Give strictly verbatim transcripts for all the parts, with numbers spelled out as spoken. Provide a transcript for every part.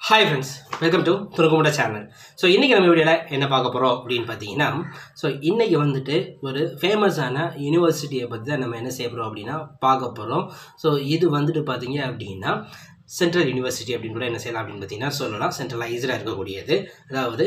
Hi friends, welcome to Thurukumada channel. So இன்னைக்கு நம்ம வீடியோல என்ன பார்க்க போறோம் அப்படினு பாத்தீங்கன்னா சோ இன்னைக்கு வந்துட்டு ஒரு ஃபேமஸான யுனிவர்சிட்டியை பத்தி தான் நம்ம என்ன செய்ய போறோம் அப்படினா பார்க்க போறோம். சோ இது வந்துட்டு பாத்தீங்க அப்படினா சென்ட்ரல் யுனிவர்சிட்டி அப்படினு கூட என்ன செய்யலாம் அப்படினு பாத்தீங்கன்னா சொல்லலாம். சென்ட்ரலைஸ்டா இருக்க கூடியது. அதாவது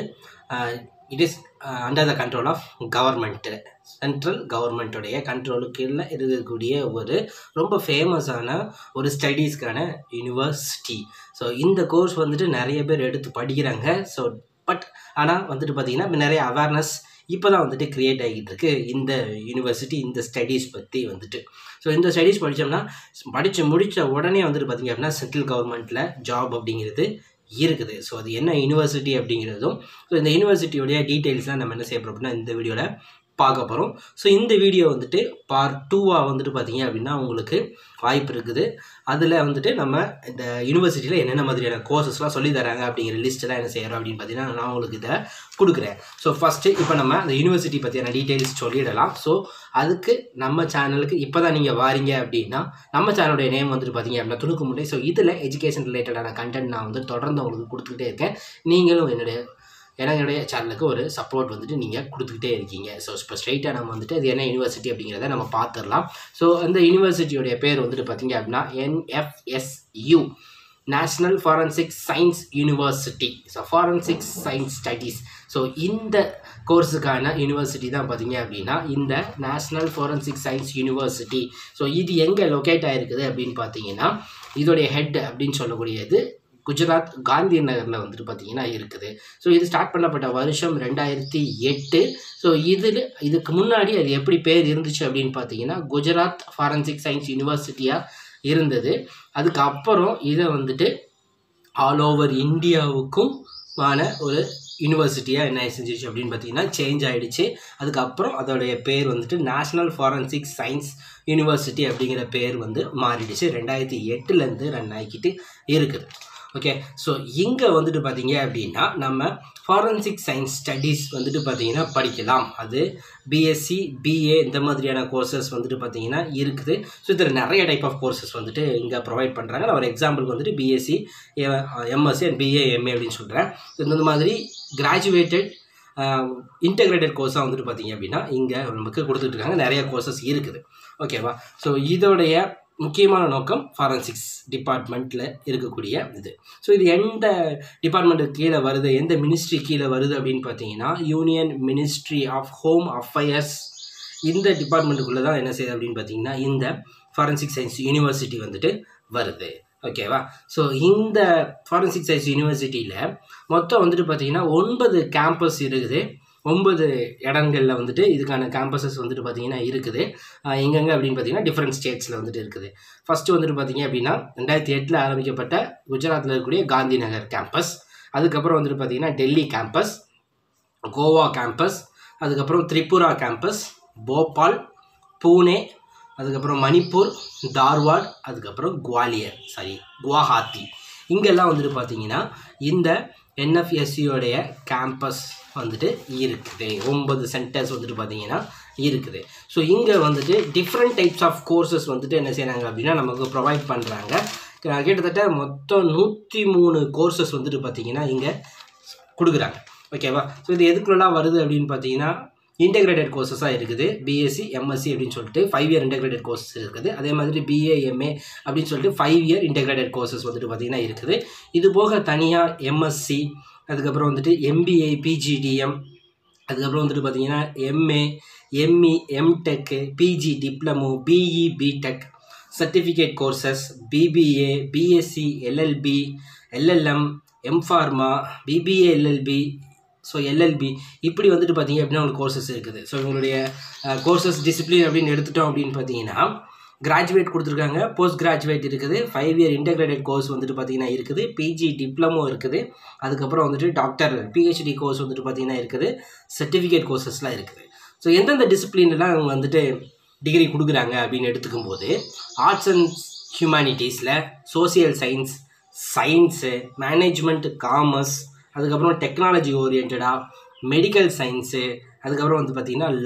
it is uh, under the control of government. Central government உடைய கண்ட்ரோலுக்கு கீழ இருக்கக்கூடிய ஒரு ரொம்ப ஃபேமஸான ஒரு ஸ்டடீஸ்க்கான யுனிவர்சிட்டி. ஸோ இந்த கோர்ஸ் வந்துட்டு நிறைய பேர் எடுத்து படிக்கிறாங்க. ஸோ பட் ஆனால் வந்துட்டு பார்த்தீங்கன்னா நிறைய அவேர்னஸ் இப்போ தான் வந்துட்டு க்ரியேட் ஆகிட்டு இருக்கு இந்த யூனிவர்சிட்டி இந்த ஸ்டடீஸ் பற்றி வந்துட்டு. ஸோ இந்த ஸ்டடீஸ் படித்தோம்னா படித்து முடித்த உடனே வந்துட்டு பார்த்திங்க அப்படின்னா சென்ட்ரல் கவர்மெண்ட்டில் ஜாப் அப்படிங்கிறது இருக்குது. ஸோ அது என்ன யூனிவர்சிட்டி அப்படிங்கிறதும் ஸோ இந்த யூனிவர்சிட்டியோடைய டீட்டெயில்ஸ் தான் நம்ம என்ன செய்ய போகிறோம் அப்படின்னா இந்த வீடியோவில் பார்க்க போகிறோம். ஸோ இந்த வீடியோ வந்துட்டு பார்ட் டூவாக வந்துட்டு பார்த்தீங்க அப்படின்னா உங்களுக்கு வாய்ப்பு இருக்குது. அதில் வந்துட்டு நம்ம இந்த யூனிவர்சிட்டியில் என்னென்ன மாதிரியான கோர்சஸ்லாம் சொல்லி தராங்க அப்படிங்கிற லிஸ்ட்டெல்லாம் என்ன செய்கிறோம் அப்படின்னு பார்த்தீங்கன்னா நான் உங்களுக்கு இதை கொடுக்குறேன். ஸோ ஃபஸ்ட்டு இப்போ நம்ம அந்த யூனிவர்சிட்டி பற்றியான டீட்டெயில்ஸ் சொல்லிடலாம். ஸோ அதுக்கு நம்ம சேனலுக்கு இப்போ தான் நீங்கள் வாரீங்க அப்படின்னா நம்ம சேனலுடைய நேம் வந்துட்டு பார்த்தீங்க அப்படின்னா துணுக்குமுட்டை. ஸோ இதில் எஜுகேஷன் ரிலேட்டடான கண்டென்ட் நான் வந்து தொடர்ந்து உங்களுக்கு கொடுத்துக்கிட்டே இருக்கேன். நீங்களும் என்னுடைய என்னுடைய சேனலுக்கு ஒரு சப்போர்ட் வந்துட்டு நீங்கள் கொடுத்துக்கிட்டே இருக்கீங்க. ஸோ இப்போ ஸ்ட்ரைட்டாக நம்ம வந்துட்டு அது என்ன யூனிவர்சிட்டி அப்படிங்கிறத நம்ம பார்த்துடலாம். ஸோ அந்த யூனிவர்சிட்டியோடைய பேர் வந்துட்டு பார்த்தீங்க அப்படின்னா N F S U national forensic science university. So forensic science studies. So இந்த கோர்ஸுக்கான யூனிவர்சிட்டி தான் பார்த்தீங்க அப்படின்னா இந்த national forensic science university. So இது எங்கே லொக்கேட் ஆகிருக்குது அப்படின்னு பார்த்தீங்கன்னா இதோடைய ஹெட் அப்படின்னு சொல்லக்கூடியது குஜராத் காந்தி நகரில் வந்துட்டு பார்த்தீங்கன்னா இருக்குது. ஸோ இது ஸ்டார்ட் பண்ணப்பட்ட வருஷம் ரெண்டாயிரத்தி எட்டு. ஸோ இதில் இதுக்கு முன்னாடி அது எப்படி பேர் இருந்துச்சு அப்படின்னு பார்த்தீங்கன்னா குஜராத் ஃபாரன்சிக் சயின்ஸ் யூனிவர்சிட்டியாக இருந்தது. அதுக்கப்புறம் இதை வந்துட்டு ஆல் ஓவர் இந்தியாவுக்கும் ஆன ஒரு யூனிவர்சிட்டியாக என்ன செஞ்சிச்சு அப்படின்னு பார்த்தீங்கன்னா சேஞ்ச் ஆகிடுச்சு. அதுக்கப்புறம் அதோடைய பேர் வந்துட்டு நேஷ்னல் ஃபாரன்சிக் சயின்ஸ் யூனிவர்சிட்டி அப்படிங்கிற பேர் வந்து மாறிடுச்சு. ரெண்டாயிரத்தி எட்டுலேருந்து ரன் ஆகிக்கிட்டு இருக்குது. ஓகே, ஸோ இங்கே வந்துட்டு பார்த்தீங்க அப்படின்னா நம்ம ஃபாரன்சிக் சயின்ஸ் ஸ்டடீஸ் வந்துட்டு பார்த்தீங்கன்னா படிக்கலாம். அது பிஎஸ்சி பிஏ இந்த மாதிரியான கோர்சஸ் வந்துட்டு பார்த்தீங்கன்னா இருக்குது. ஸோ இதில் நிறைய டைப் ஆஃப் கோர்சஸ் வந்துட்டு இங்கே ப்ரொவைட் பண்ணுறாங்க. நான் ஒரு எக்ஸாம்பிளுக்கு வந்துட்டு BSc MSc and BA MA அப்படின்னு சொல்கிறேன். இந்த மாதிரி கிராஜுவேட்டட் இன்டெகிரேட்டட் கோர்ஸாக வந்துட்டு பார்த்தீங்க அப்படின்னா இங்கே நமக்கு கொடுத்துட்ருக்காங்க. நிறைய கோர்சஸ் இருக்குது. ஓகேவா? ஸோ இதோடைய முக்கியமான நோக்கம் ஃபாரன்சிக்ஸ் டிபார்ட்மெண்ட்டில் இருக்கக்கூடிய இது. ஸோ இது எந்த டிபார்ட்மெண்ட்டுக்கு கீழே வருது, எந்த மினிஸ்ட்ரி கீழே வருது அப்படின்னு பார்த்தீங்கன்னா union ministry of home affairs. இந்த டிபார்ட்மெண்ட்டுக்குள்ளே தான் என்ன செய்யுது அப்படின்னு பார்த்தீங்கன்னா இந்த ஃபாரன்சிக் சயின்ஸ் யூனிவர்சிட்டி வந்துட்டு வருது. ஓகேவா? ஸோ இந்த ஃபாரன்சிக் சயின்ஸ் யூனிவர்சிட்டியில் மொத்தம் வந்துட்டு பார்த்தீங்கன்னா ஒன்பது கேம்பஸ் இருக்குது. ஒன்பது இடங்களில் வந்துட்டு இதுக்கான கேம்பஸஸ் வந்துட்டு பார்த்தீங்கன்னா இருக்குது. எங்கெங்கே அப்படின்னு பார்த்தீங்கன்னா டிஃப்ரெண்ட் ஸ்டேட்ஸில் வந்துட்டு இருக்குது. ஃபஸ்ட்டு வந்துட்டு பார்த்தீங்க அப்படின்னா ரெண்டாயிரத்தி எட்டில் ஆரம்பிக்கப்பட்ட குஜராத்தில் இருக்கக்கூடிய காந்தி நகர் கேம்பஸ். அதுக்கப்புறம் வந்துட்டு பார்த்தீங்கன்னா டெல்லி கேம்பஸ், கோவா கேம்பஸ், அதுக்கப்புறம் திரிபுரா கேம்பஸ், போபால், பூனே, அதுக்கப்புறம் மணிப்பூர், தார்வாட், அதுக்கப்புறம் குவாலியர் சாரி குவாஹாத்தி. இங்கெல்லாம் வந்துட்டு பார்த்தீங்கன்னா இந்த என்எஃப்எஸ்சியோடைய கேம்பஸ் வந்துட்டு இருக்குது. ஒன்பது சென்டர்ஸ் வந்துட்டு பார்த்தீங்கன்னா இருக்குது. ஸோ இங்கே வந்துட்டு டிஃப்ரெண்ட் டைப்ஸ் ஆஃப் கோர்சஸ் வந்துட்டு என்ன செய்கிறாங்க அப்படின்னா நமக்கு ப்ரொவைட் பண்ணுறாங்க. கிட்டத்தட்ட மொத்தம் நூற்றி மூணு கோர்சஸ் வந்துட்டு பார்த்தீங்கன்னா இங்கே கொடுக்குறாங்க. ஓகேவா? ஸோ இது எதுக்குள்ளலாம் வருது அப்படின்னு பார்த்தீங்கன்னா இன்டெகிரேட்டட் கோர்சஸாக இருக்குது. பிஎஸ்சி எம்எஸ்சி அப்படின்னு சொல்லிட்டு ஃபைவ் இயர் இன்டெகிரேட்டட் கோர்சஸ் இருக்குது. அதே மாதிரி பிஏ எம்ஏ அப்படின்னு சொல்லிட்டு ஃபைவ் இயர் இன்டெகிரேட்டட் கோர்சஸ் வந்துட்டு பார்த்திங்கன்னா இருக்குது. இது போக தனியாக எம்எஸ்சி, அதுக்கப்புறம் வந்துட்டு எம்பிஏ பிஜிடிஎம், அதுக்கப்புறம் வந்துட்டு பார்த்திங்கன்னா MA ME MTech, PG diploma, BE BTech, certificate courses, BBA, BSc, LLB, LLM, MPharma, BBA LLB, so LLB இப்படி வந்துட்டு பார்த்தீங்க அப்படின்னா உங்களுக்கு கோர்சஸ் இருக்குது. ஸோ இவங்களுடைய கோர்சஸ் டிசிப்ளின் அப்படின்னு எடுத்துட்டோம் அப்படின்னு பார்த்தீங்கன்னா கிராஜுவேட் கொடுத்துருக்காங்க, போஸ்ட் கிராஜுவேட் இருக்குது, ஃபைவ் இயர் இன்டெகிரேட்டட் கோர்ஸ் வந்துட்டு பார்த்தீங்கன்னா இருக்குது, பிஜி டிப்ளமோ இருக்குது, அதுக்கப்புறம் வந்துட்டு டாக்டர் பிஹெச்டி கோர்ஸ் வந்துட்டு பார்த்தீங்கன்னா இருக்குது, சர்டிஃபிகேட் கோர்சஸ்லாம் இருக்குது. ஸோ எந்தெந்த டிசிப்ளின்லாம் அவங்க வந்துட்டு டிகிரி கொடுக்குறாங்க அப்படின்னு எடுத்துக்கும் போது ஆர்ட்ஸ் அண்ட் ஹியூமனிட்டிஸில் social science, science, management, commerce, அதுக்கப்புறம் டெக்னாலஜி ஓரியன்டாக மெடிக்கல் சயின்ஸு, அதுக்கப்புறம் வந்து பார்த்திங்கன்னா லா,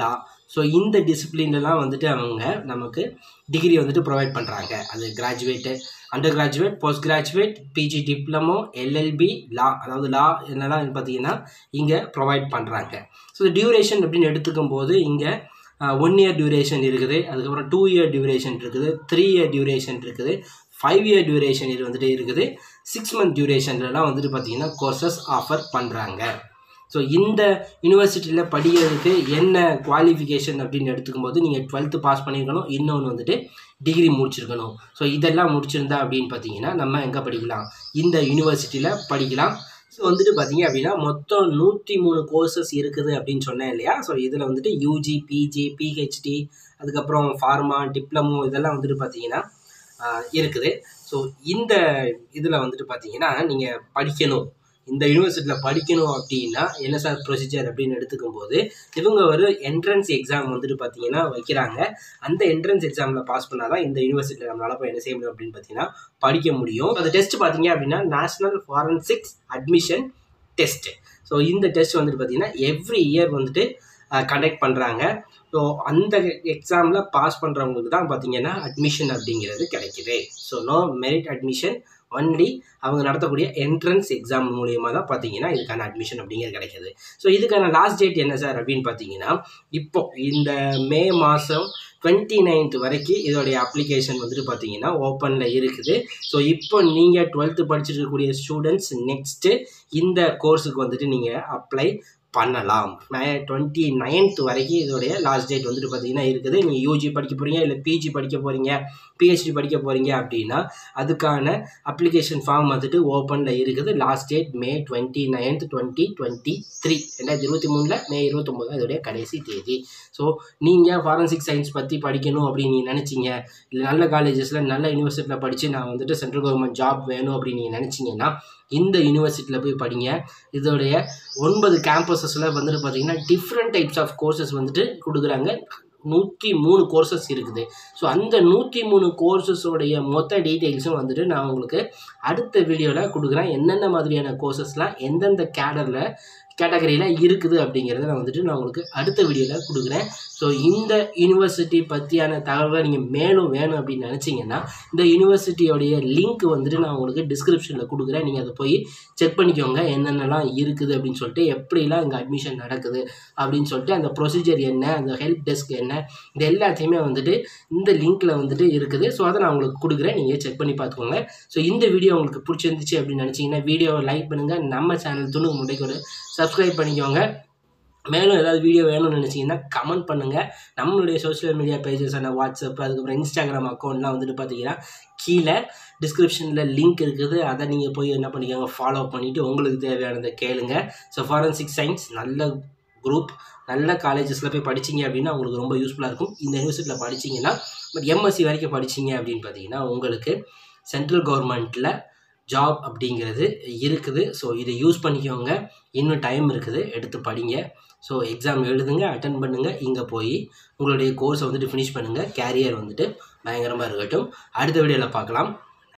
ஸோ இந்த டிசிப்ளின்லாம் வந்துட்டு அவங்க நமக்கு டிகிரி வந்துட்டு ப்ரொவைட் பண்ணுறாங்க. அது graduate, under graduate, post graduate, PG diploma, LLB, law, அதாவது லா என்னெல்லாம் பார்த்தீங்கன்னா இங்கே ப்ரொவைட் பண்ணுறாங்க. ஸோ டியூரேஷன் அப்படின்னு எடுத்துக்கும் போது இங்கே ஒன் இயர் டியூரேஷன் இருக்குது, அதுக்கப்புறம் டூ இயர் டியூரேஷன் இருக்குது, த்ரீ இயர் டியூரேஷன் இருக்குது, ஃபைவ் இயர் டியூரேஷன் இது வந்துட்டு இருக்குது, சிக்ஸ் மந்த் டியூரேஷன்லாம் வந்துட்டு பார்த்தீங்கன்னா கோர்சஸ் ஆஃபர் பண்ணுறாங்க. ஸோ இந்த யூனிவர்சிட்டியில் படிக்கிறதுக்கு என்ன குவாலிஃபிகேஷன் அப்படின்னு எடுத்துக்கும் போது நீங்கள் டுவெல்த்து பாஸ் பண்ணியிருக்கணும், இன்னொன்று வந்துட்டு டிகிரி முடிச்சிருக்கணும். ஸோ இதெல்லாம் முடிச்சிருந்தா அப்படின்னு பார்த்தீங்கன்னா நம்ம எங்கே படிக்கலாம், இந்த யூனிவர்சிட்டியில் படிக்கலாம். ஸோ வந்துட்டு பார்த்தீங்க அப்படின்னா மொத்தம் நூற்றி மூணு கோர்சஸ் இருக்குது அப்படின்னு சொன்னேன் இல்லையா. ஸோ இதில் வந்துட்டு யூஜி, பிஜி, பிஹெச்டி, அதுக்கப்புறம் ஃபார்மா, டிப்ளமோ இதெல்லாம் வந்துட்டு பார்த்தீங்கன்னா இருக்குது. ஸோ இந்த இதில் வந்துட்டு பார்த்தீங்கன்னா நீங்கள் படிக்கணும், இந்த யூனிவர்சிட்டியில் படிக்கணும் அப்படின்னா என்ன சார் ப்ரொசீஜர் அப்படின்னு எடுத்துக்கும் போது இவங்க ஒரு என்ட்ரன்ஸ் எக்ஸாம் வந்துட்டு பார்த்தீங்கன்னா வைக்கிறாங்க. அந்த என்ட்ரன்ஸ் எக்ஸாமில் பாஸ் பண்ணால் தான் இந்த யூனிவர்சிட்டியில் நம்மளால் போய் என்ன செய்ய முடியும் அப்படின்னு பார்த்தீங்கன்னா படிக்க முடியும். அந்த டெஸ்ட் பார்த்தீங்க அப்படின்னா national forensics admission test. So இந்த டெஸ்ட் வந்துட்டு பார்த்தீங்கன்னா எவ்ரி இயர் வந்துட்டு கண்டக்ட் பண்ணுறாங்க. ஸோ அந்த எக்ஸாமில் பாஸ் பண்ணுறவங்களுக்கு தான் பார்த்தீங்கன்னா அட்மிஷன் அப்படிங்கிறது கிடைக்குது. So no merit admission, only அவங்க நடத்தக்கூடிய என்ட்ரன்ஸ் எக்ஸாம் மூலியமாக தான் பார்த்தீங்கன்னா இதுக்கான அட்மிஷன் அப்படிங்கிறது கிடைக்கிது. ஸோ இதுக்கான லாஸ்ட் டேட் என்ன சார் அப்படின்னு பார்த்தீங்கன்னா இப்போ இந்த மே மாதம் டுவெண்ட்டி நைன்த் வரைக்கும் இதோடைய அப்ளிகேஷன் வந்துட்டு பார்த்தீங்கன்னா ஓப்பனில் இருக்குது. ஸோ இப்போ நீங்கள் டுவெல்த்து படிச்சுட்டு இருக்கக்கூடிய ஸ்டூடெண்ட்ஸ் நெக்ஸ்ட்டு இந்த கோர்ஸுக்கு வந்துட்டு நீங்கள் அப்ளை பண்ணலாம். மே டுவெண்ட்டி நைன்த் வரைக்கும் இதோடைய லாஸ்ட் டேட் வந்துட்டு பார்த்தீங்கன்னா இருக்குது. நீங்கள் யூஜி படிக்க போகிறீங்க, இல்லை பிஜி படிக்க போகிறீங்க, பிஹெச்டி படிக்க போகிறீங்க அப்படின்னா அதுக்கான அப்ளிகேஷன் ஃபார்ம் வந்துட்டு ஓப்பனில் இருக்குது. Last date May twenty ninth twenty twenty three ரெண்டாயிரத்தி இருபத்தி மூணில் மே இருபத்தொம்போது தான் இதோடைய கடைசி தேதி. ஸோ நீங்கள் ஃபாரன்சிக் சயின்ஸ் பற்றி படிக்கணும் அப்படின்னு நீங்கள் நினச்சிங்க, இல்லை நல்ல காலேஜஸில் நல்ல யூனிவர்சிட்டியில் படித்து நான் வந்துட்டு சென்ட்ரல் கவர்மெண்ட் ஜாப் வேணும் அப்படின்னு நீங்கள் நினச்சிங்கன்னா இந்த யூனிவர்சிட்டியில் போய் படிங்க. இதோடைய ஒன்பது கேம்பஸஸில் வந்துட்டு பார்த்தீங்கன்னா டிஃப்ரெண்ட் டைப்ஸ் ஆஃப் கோர்சஸ் வந்துட்டு கொடுக்குறாங்க. நூற்றி மூணு கோர்சஸ் இருக்குது. ஸோ அந்த நூற்றி மூணு கோர்சஸோடைய மொத்த டீட்டெயில்ஸும் வந்துட்டு நான் உங்களுக்கு அடுத்த வீடியோவில் கொடுக்குறேன். என்னென்ன மாதிரியான கோர்சஸ்லாம் எந்தெந்த கேடரில் கேட்டகரியில் இருக்குது அப்படிங்கிறத நான் வந்துட்டு நான் உங்களுக்கு அடுத்த வீடியோவில் கொடுக்குறேன். ஸோ இந்த யூனிவர்சிட்டி பற்றியான தகவலை நீங்கள் மேலும் வேணும் அப்படின்னு நினச்சிங்கன்னா இந்த யூனிவர்சிட்டியோடைய லிங்க் வந்துட்டு நான் உங்களுக்கு டிஸ்கிரிப்ஷனில் கொடுக்குறேன். நீங்கள் அதை போய் செக் பண்ணிக்கோங்க, என்னென்னலாம் இருக்குது அப்படின்னு சொல்லிட்டு, எப்படிலாம் இங்கே அட்மிஷன் நடக்குது அப்படின்னு சொல்லிட்டு, அந்த ப்ரொசீஜர் என்ன, அந்த ஹெல்ப் டெஸ்க் என்ன, இது எல்லாத்தையுமே வந்துட்டு இந்த லிங்க்கில் வந்துட்டு இருக்குது. ஸோ அதை நான் உங்களுக்கு கொடுக்குறேன், நீங்கள் செக் பண்ணி பார்த்துக்கோங்க. ஸோ இந்த வீடியோ உங்களுக்கு பிடிச்சிருந்துச்சு அப்படின்னு நினச்சிங்கன்னா வீடியோவை லைக் பண்ணுங்கள், நம்ம சேனல் துணுக்கு முட்டைக்கு ஒரு சப்ஸ்கிரைப் பண்ணிக்கோங்க. மேலும் ஏதாவது வீடியோ வேணும்னு நினச்சிங்கன்னா கமெண்ட் பண்ணுங்கள். நம்மளுடைய சோஷியல் மீடியா பேஜஸான வாட்ஸ்அப், அதுக்கப்புறம் இன்ஸ்டாகிராம் அக்கௌண்ட்லாம் வந்துட்டு பார்த்தீங்கன்னா கீழே டிஸ்கிரிப்ஷனில் லிங்க் இருக்குது. அதை நீங்கள் போய் என்ன பண்ணிக்கோங்க, ஃபாலோ பண்ணிவிட்டு உங்களுக்கு தேவையானதை கேளுங்க. ஸோ ஃபாரன்சிக் சயின்ஸ் நல்ல குரூப், நல்ல காலேஜஸில் போய் படிச்சிங்க அப்படின்னா உங்களுக்கு ரொம்ப யூஸ்ஃபுல்லாக இருக்கும். இந்த யூனிவர்சிட்டியில் படிச்சிங்கன்னா பட் எம்எஸ்சி வரைக்கும் படிச்சிங்க அப்படின்னு பார்த்தீங்கன்னா உங்களுக்கு சென்ட்ரல் கவர்மெண்ட்டில் ஜாப் அப்படிங்கிறது இருக்குது. ஸோ இதை யூஸ் பண்ணிக்கோங்க, இன்னும் டைம் இருக்குது, எடுத்து படிங்க. ஸோ எக்ஸாம் எழுதுங்க, அட்டன் பண்ணுங்கள், இங்கே போய் உங்களுடைய கோர்ஸை வந்துட்டு ஃபினிஷ் பண்ணுங்கள். கேரியர் வந்துட்டு பயங்கரமாக இருக்கட்டும். அடுத்த வீடியோவில் பார்க்கலாம்.